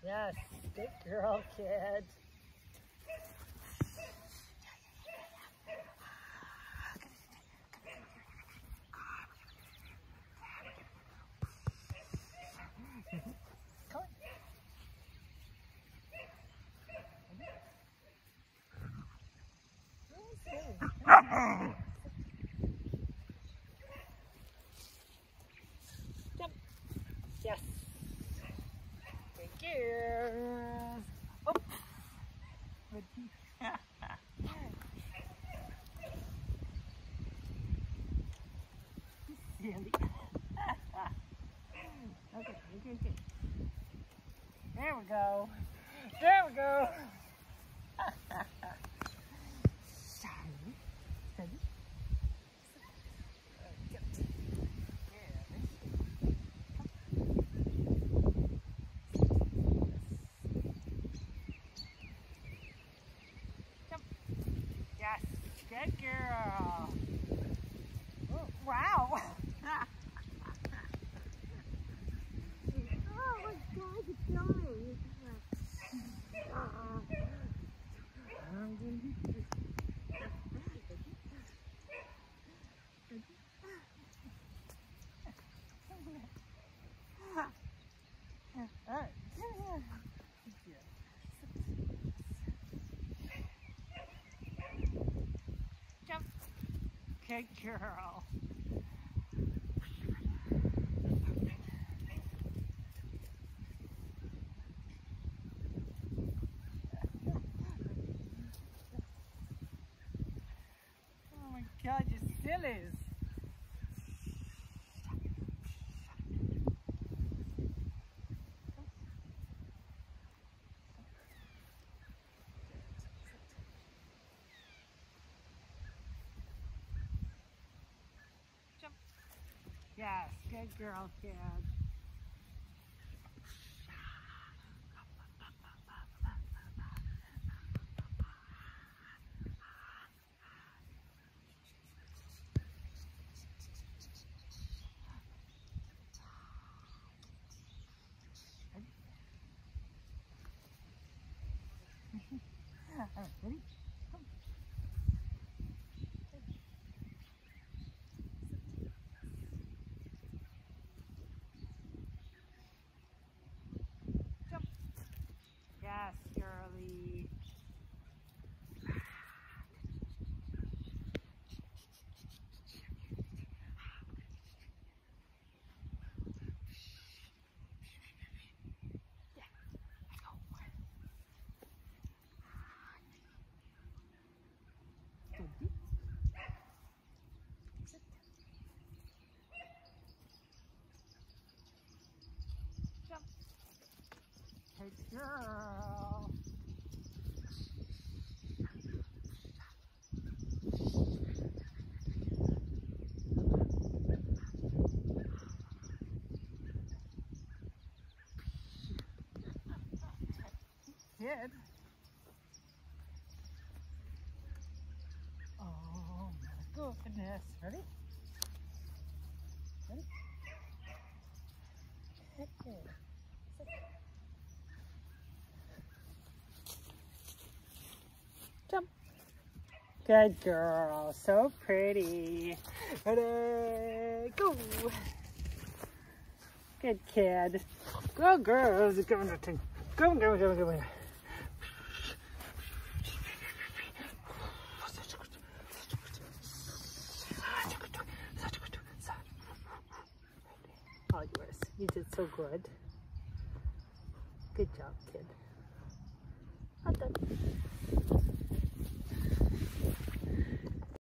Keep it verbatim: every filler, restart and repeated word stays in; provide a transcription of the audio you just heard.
Yes, good girl, kid. Come on. Jump. Yes. Thank you. Oh. Silly. Okay, okay, okay. There we go. There we go. Steady. Steady. Yes, good girl. Oh, wow. Oh my God, it's going. Jump. Good girl. Oh my God, you sillies. Jump. Yes, good girl, kid. Ready? Come. Jump. Yes, girly. Jump. Good girl. Kid. Oh my goodness. Ready? Ready? Jump. Good girl. So pretty. Ready? Go. Good kid. Go girls. Go, go, go, go, go, go. All yours. You did so good. Good job, kid. All done.